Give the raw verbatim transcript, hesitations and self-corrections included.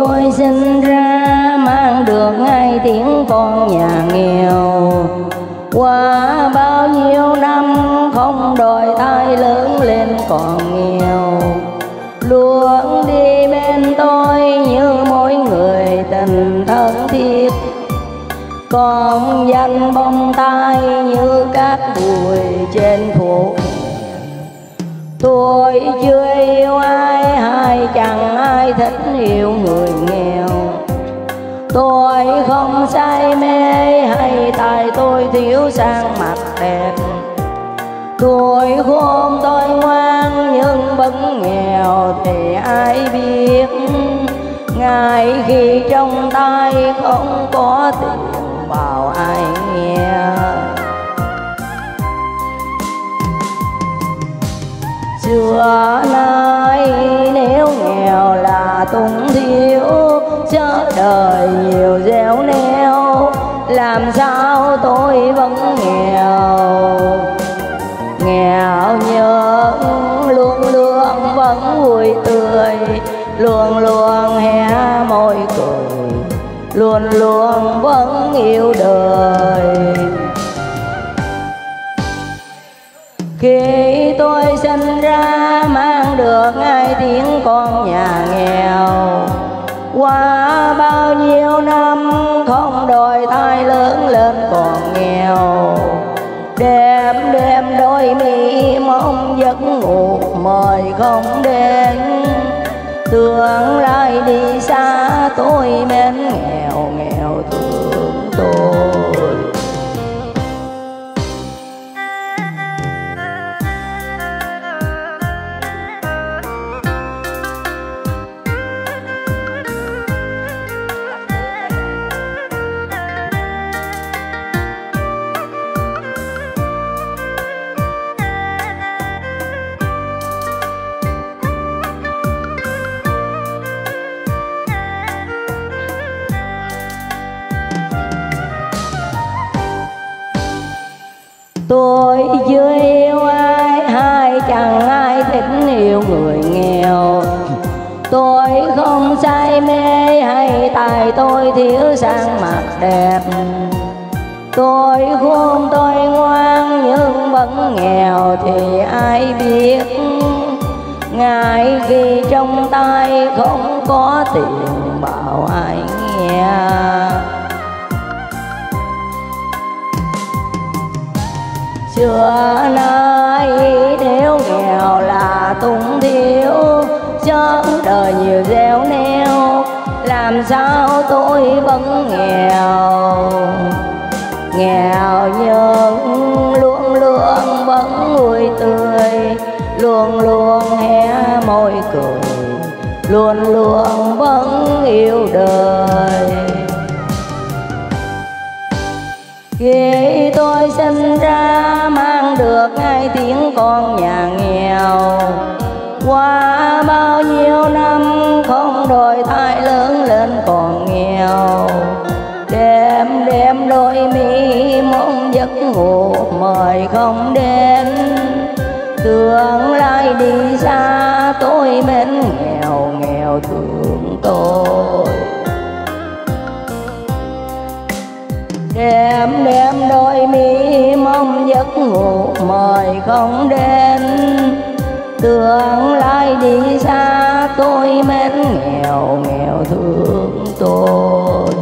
tôi sinh ra mang được ngay tiếng con nhà nghèo, qua bao nhiêu năm không đòi ai lớn lên còn nghèo, luôn đi bên tôi như mỗi người tình thân thiết, còn danh bông tai như cát bụi trên phố. Tôi chưa yêu ai, hay chẳng ai thích yêu người nghèo. Tôi không say mê, hay tại tôi thiếu sang mặt đẹp. Tôi khôn tôi ngoan nhưng vẫn nghèo thì ai biết, ngay khi trong tay không có tiền bảo ai nghe. Xưa nay nếu nghèo là túng thiếu, chớ đời nhiều gieo neo, làm sao tôi vẫn nghèo. Nghèo nhưng luôn luôn vẫn vui tươi, luôn luôn hé môi cười, luôn luôn vẫn yêu đời. Khi tôi sinh ra mang được ngay tiếng con nhà nghèo, qua bao nhiêu năm không đòi thai lớn lên còn nghèo. Đêm đêm đôi mi mong giấc ngủ mời không đến, tương lai đi xa tôi mến nghèo nghèo thương tôi. Tôi chưa yêu ai, hay chẳng ai thích yêu người nghèo. Tôi không say mê, hay tại tôi thiếu sang mặt đẹp. Tôi khôn tôi ngoan nhưng vẫn nghèo thì ai biết, ngay khi trong tay không có tiền bảo ai nghe. Xưa nay nếu nghèo là túng thiếu, chớ đời nhiều gieo neo, làm sao tôi vẫn nghèo. Nghèo nhưng luôn luôn vẫn vui tươi, luôn luôn hé môi cười, luôn luôn vẫn yêu đời. Khi tôi sinh ra mang được ngay tiếng con nhà nghèo, qua bao nhiêu năm không đòi thai lớn lên còn nghèo. Đêm đêm đôi mi mong giấc ngủ mời không đến, tương lai đi xa tôi mến nghèo nghèo thương tôi. Đêm đêm đôi mi mong giấc ngủ mời không đến, tương lai đi xa tôi mến nghèo nghèo thương tôi.